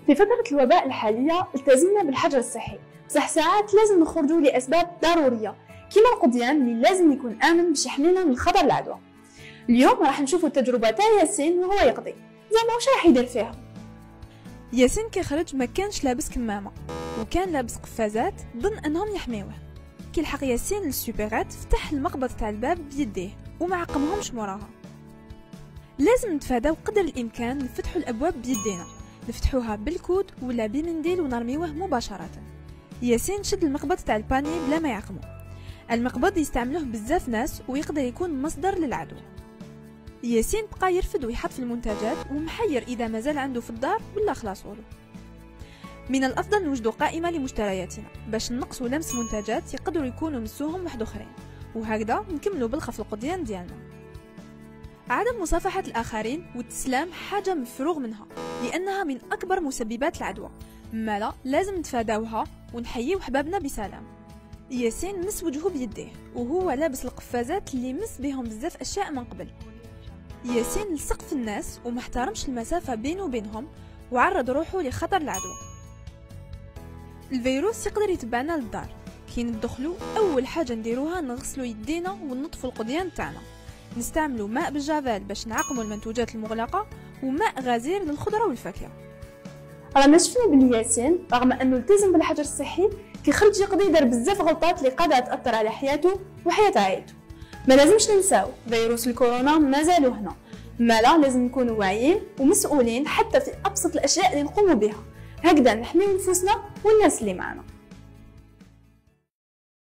في فترة الوباء الحالية التزمنا بالحجر الصحي، بصح ساعات لازم نخرجوا لأسباب ضرورية كيما القضيان اللي لازم يكون آمن باش يحمينا من خطر العدوى. اليوم راح نشوفوا التجربة تاع ياسين وهو يقضي، زعما واش راح يدير فيها. ياسين كي خرج ما كانش لابس كمامة وكان لابس قفازات ظن انهم يحميوه. كي لحق ياسين للسوبرات فتح المقبض تاع الباب بيديه وما عقمهمش موراها. لازم نتفاداو قدر الامكان نفتحوا الابواب بيدينا، نفتحوها بالكود ولا بمنديل ونرميوه مباشرة. ياسين شد المقبض تاع الباني بلا ما يعقمو. المقبض يستعملوه بزاف ناس ويقدر يكون مصدر للعدوى. ياسين بقى يرفد ويحط في المنتجات ومحير اذا مازال عنده في الدار ولا خلاصولو. من الافضل نوجدوا قائمه لمشترياتنا باش نقصوا لمس منتجات يقدروا يكونوا مسوهم واحد اخرين، وهكذا نكملوا بالخف القضيان ديالنا. عدم مصافحه الاخرين والتسلام حاجه مفروغ منها لانها من اكبر مسببات العدوى، مالا لازم نتفاداوها ونحييو حبابنا بسلام. ياسين مس وجهه بيديه وهو لابس القفازات اللي مس بهم بزاف اشياء من قبل. ياسين لصق في الناس وما احترمش المسافه بينه وبينهم وعرض روحه لخطر العدوى. الفيروس يقدر يتبعنا للدار، كي ندخلو اول حاجه نديروها نغسلو يدينا وننظفوا القضيان تاعنا، نستعملوا ماء بالجافيل باش نعقموا المنتوجات المغلقه وماء غزير للخضره والفاكهه. رانا شفنا بلي ياسين رغم انه التزم بالحجر الصحي كي خرج يقضي دار بزاف غلطات اللي قادره تاثر على حياته وحياه عائلته. ما لازمش ننساو فيروس الكورونا مازالو هنا، مالا لازم نكونوا واعيين ومسؤولين حتى في ابسط الاشياء اللي نقوم بها، هكذا نحميو نفوسنا والناس اللي معنا.